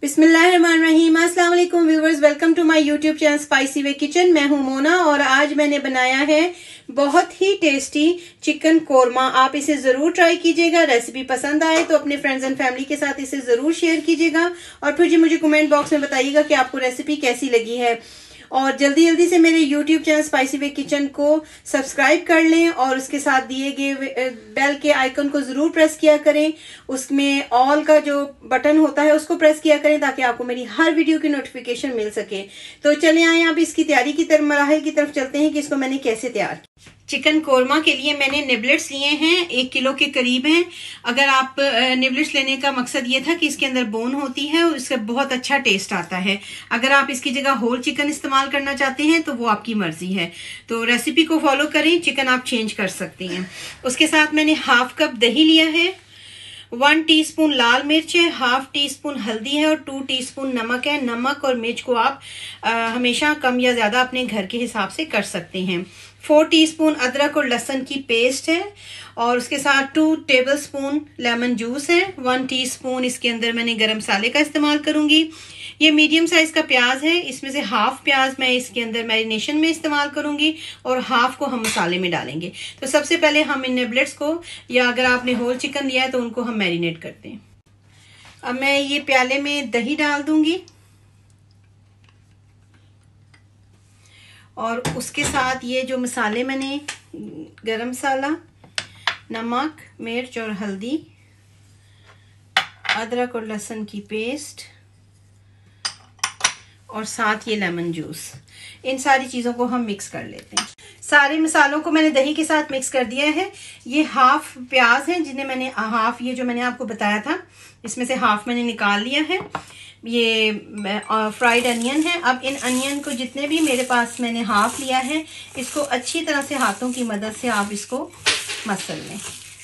बिस्मिल्लाहिर्रहमानिर्रहीम। अस्सलाम वालेकुम viewers, welcome to my YouTube channel spicy way kitchen. मैं हूं मोना और आज मैंने बनाया है बहुत ही टेस्टी चिकन कोरमा। आप इसे ज़रूर ट्राई कीजिएगा। रेसिपी पसंद आए तो अपने फ्रेंड्स एंड फैमिली के साथ इसे ज़रूर शेयर कीजिएगा और फिर मुझे कमेंट बॉक्स में बताइएगा कि आपको रेसिपी कैसी लगी है। और जल्दी जल्दी से मेरे YouTube channel spicy way kitchen को सब्सक्राइब कर लें और उसके साथ दिए गए बेल के आइकन को जरूर प्रेस किया करें। उसमें ऑल का जो बटन होता है उसको प्रेस किया करें ताकि आपको मेरी हर वीडियो की नोटिफिकेशन मिल सके। तो चलिए आए अब इसकी तैयारी की तरफ मराहिल की तरफ चलते हैं कि इसको मैंने कैसे तैयार किया। चिकन कोरमा के लिए मैंने निबलेट्स लिए हैं, 1 किलो के करीब हैं। अगर आप निबलेट्स लेने का मकसद ये था कि इसके अंदर बोन होती है और इसका बहुत अच्छा टेस्ट आता है। अगर आप इसकी जगह होल चिकन इस्तेमाल करना चाहते हैं तो वो आपकी मर्जी है। तो रेसिपी को फॉलो करें, चिकन आप चेंज कर सकती हैं। उसके साथ मैंने हाफ कप दही लिया है, 1 टीस्पून लाल मिर्च है, हाफ टीस्पून हल्दी है और 2 टीस्पून नमक है। नमक और मिर्च को आप हमेशा कम या ज्यादा अपने घर के हिसाब से कर सकते हैं। 4 टीस्पून अदरक और लहसुन की पेस्ट है और उसके साथ 2 टेबलस्पून लेमन जूस है। 1 टीस्पून इसके अंदर मैंने गरम मसाले का इस्तेमाल करूंगी। ये मीडियम साइज का प्याज है, इसमें से हाफ प्याज मैं इसके अंदर मैरिनेशन में इस्तेमाल करूंगी और हाफ को हम मसाले में डालेंगे। तो सबसे पहले हम इन निबलेट्स को, या अगर आपने होल चिकन लिया है तो उनको हम मैरिनेट करते हैं। अब मैं ये प्याले में दही डाल दूंगी और उसके साथ ये जो मसाले मैंने गरम मसाला, नमक, मिर्च और हल्दी, अदरक और लहसुन की पेस्ट और साथ ये लेमन जूस, इन सारी चीज़ों को हम मिक्स कर लेते हैं। सारे मसालों को मैंने दही के साथ मिक्स कर दिया है। ये हाफ प्याज है जिन्हें मैंने हाफ, ये जो मैंने आपको बताया था इसमें से हाफ मैंने निकाल लिया है। ये फ्राइड अनियन है। अब इन अनियन को जितने भी मेरे पास मैंने हाफ लिया है, इसको अच्छी तरह से हाथों की मदद से आप इसको मसल लें।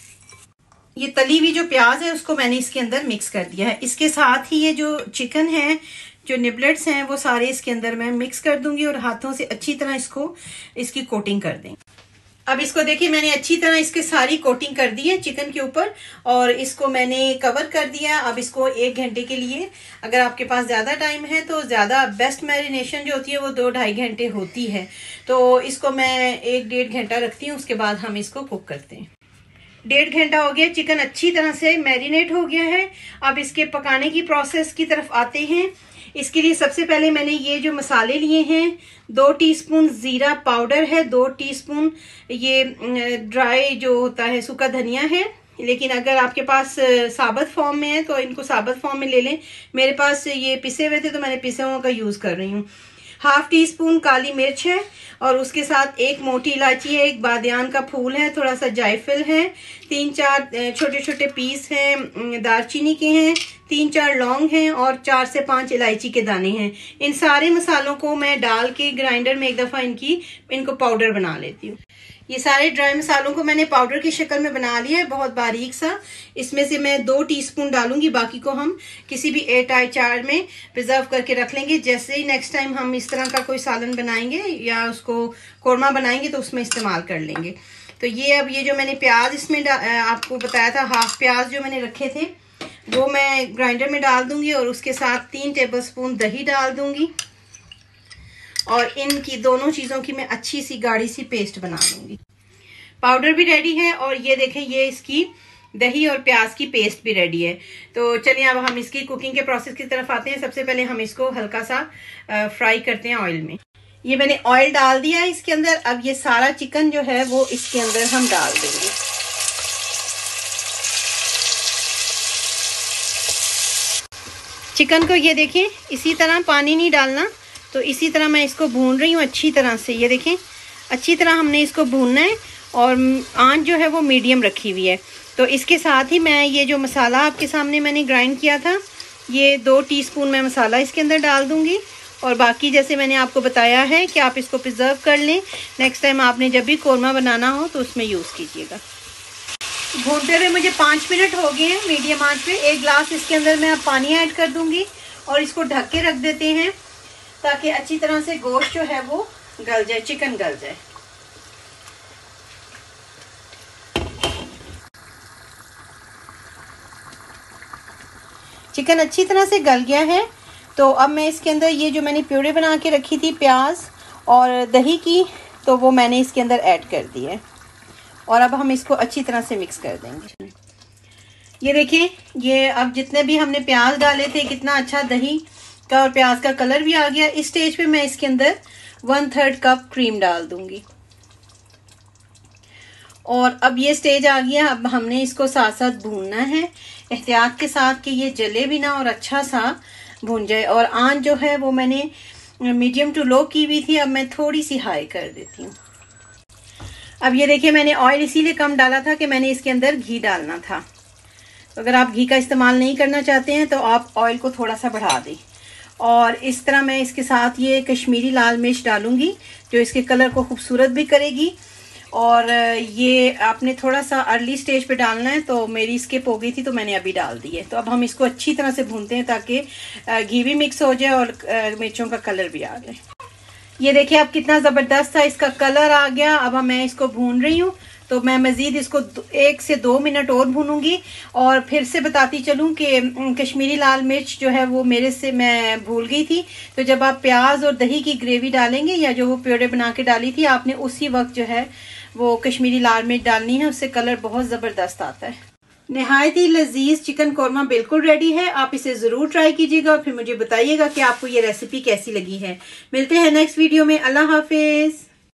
ये तली हुई जो प्याज है उसको मैंने इसके अंदर मिक्स कर दिया है। इसके साथ ही ये जो चिकन है, जो निबलेट्स हैं, वो सारे इसके अंदर मैं मिक्स कर दूंगी और हाथों से अच्छी तरह इसकी कोटिंग कर दें। अब इसको देखिए, मैंने अच्छी तरह इसके सारी कोटिंग कर दी है चिकन के ऊपर और इसको मैंने कवर कर दिया। अब इसको 1 घंटे के लिए, अगर आपके पास ज़्यादा टाइम है तो ज़्यादा बेस्ट मैरिनेशन जो होती है वो 2-2.5 घंटे होती है। तो इसको मैं 1-1.5 घंटा रखती हूँ, उसके बाद हम इसको कुक करते हैं। 1.5 घंटा हो गया, चिकन अच्छी तरह से मैरिनेट हो गया है। अब इसके पकाने की प्रोसेस की तरफ आते हैं। इसके लिए सबसे पहले मैंने ये जो मसाले लिए हैं, 2 टीस्पून जीरा पाउडर है, 2 टीस्पून ये ड्राई जो होता है सूखा धनिया है, लेकिन अगर आपके पास साबुत फॉर्म में है तो इनको साबुत फॉर्म में ले लें। मेरे पास ये पिसे हुए थे तो मैंने पिसे हुए का यूज कर रही हूँ। हाफ टीस्पून काली मिर्च है और उसके साथ 1 मोटी इलायची है, 1 बादियान का फूल है, थोड़ा सा जायफल है, 3-4 छोटे छोटे पीस हैं दालचीनी के हैं, 3-4 लौंग हैं और 4 से 5 इलायची के दाने हैं। इन सारे मसालों को मैं डाल के ग्राइंडर में एक दफा इनको पाउडर बना लेती हूँ। ये सारे ड्राई मसालों को मैंने पाउडर की शक्ल में बना लिया है, बहुत बारीक सा। इसमें से मैं 2 टीस्पून डालूंगी, बाकी को हम किसी भी एयरटाइट जार में प्रिजर्व करके रख लेंगे। जैसे ही नेक्स्ट टाइम हम इस तरह का कोई सालन बनाएंगे या उसको कोरमा बनाएंगे तो उसमें इस्तेमाल कर लेंगे। तो ये अब ये जो मैंने प्याज इसमें आपको बताया था, हाफ प्याज जो मैंने रखे थे वो मैं ग्राइंडर में डाल दूंगी और उसके साथ 3 टेबलस्पून दही डाल दूंगी और इनकी दोनों चीज़ों की मैं अच्छी सी गाढ़ी सी पेस्ट बना लूंगी। पाउडर भी रेडी है और ये देखें, ये इसकी दही और प्याज की पेस्ट भी रेडी है। तो चलिए अब हम इसकी कुकिंग के प्रोसेस की तरफ आते हैं। सबसे पहले हम इसको हल्का सा फ्राई करते हैं ऑयल में। ये मैंने ऑयल डाल दिया है इसके अंदर। अब ये सारा चिकन जो है वो इसके अंदर हम डाल देंगे। चिकन को ये देखें, इसी तरह, पानी नहीं डालना, तो इसी तरह मैं इसको भून रही हूँ अच्छी तरह से। ये देखें, अच्छी तरह हमने इसको भूनना है और आंच जो है वो मीडियम रखी हुई है। तो इसके साथ ही मैं ये जो मसाला आपके सामने मैंने ग्राइंड किया था, ये 2 टीस्पून मैं मसाला इसके अंदर डाल दूंगी और बाकी जैसे मैंने आपको बताया है कि आप इसको प्रिजर्व कर लें, नेक्स्ट टाइम आपने जब भी कोरमा बनाना हो तो उसमें यूज़ कीजिएगा। भूनते हुए मुझे 5 मिनट हो गए हैं मीडियम आंच पे। 1 गिलास इसके अंदर मैं अब पानी ऐड कर दूंगी और इसको ढक के रख देते हैं ताकि अच्छी तरह से गोश्त जो है वो गल जाए, चिकन गल जाए। चिकन अच्छी तरह से गल गया है। तो अब मैं इसके अंदर ये जो मैंने प्यूरी बना के रखी थी प्याज और दही की, तो वो मैंने इसके अंदर ऐड कर दी है और अब हम इसको अच्छी तरह से मिक्स कर देंगे। ये देखिए, ये अब जितने भी हमने प्याज डाले थे कितना अच्छा दही का और प्याज का कलर भी आ गया। इस स्टेज पे मैं इसके अंदर 1/3 कप क्रीम डाल दूंगी और अब ये स्टेज आ गया। अब हमने इसको साथ साथ भूनना है एहतियात के साथ कि ये जले भी ना और अच्छा सा भून जाए। और आंच जो है वो मैंने मीडियम टू लो की हुई थी, अब मैं थोड़ी सी हाई कर देती हूँ। अब ये देखिए, मैंने ऑयल इसीलिए कम डाला था कि मैंने इसके अंदर घी डालना था। तो अगर आप घी का इस्तेमाल नहीं करना चाहते हैं तो आप ऑयल को थोड़ा सा बढ़ा दें। और इस तरह मैं इसके साथ ये कश्मीरी लाल मिर्च डालूंगी जो इसके कलर को खूबसूरत भी करेगी। और ये आपने थोड़ा सा अर्ली स्टेज पे डालना है, तो मेरी स्किप हो गई थी तो मैंने अभी डाल दी है। तो अब हम इसको अच्छी तरह से भूनते हैं ताकि घी भी मिक्स हो जाए और मिर्चों का कलर भी आ जाए। ये देखिए अब कितना ज़बरदस्त सा इसका कलर आ गया। अब मैं इसको भून रही हूँ, तो मैं मज़ीद इसको 1 से 2 मिनट और भूनूंगी। और फिर से बताती चलूँ कि कश्मीरी लाल मिर्च जो है वो मैं भूल गई थी। तो जब आप प्याज और दही की ग्रेवी डालेंगे या जो वो प्योरे बना के डाली थी आपने, उसी वक्त जो है वो कश्मीरी लाल मिर्च डालनी है, उससे कलर बहुत ज़बरदस्त आता है। नहायत ही लजीज चिकन कौरमा बिल्कुल रेडी है। आप इसे ज़रूर ट्राई कीजिएगा और फिर मुझे बताइएगा कि आपको ये रेसिपी कैसी लगी है। मिलते हैं नेक्स्ट वीडियो में। अल्लाह हाफिज़।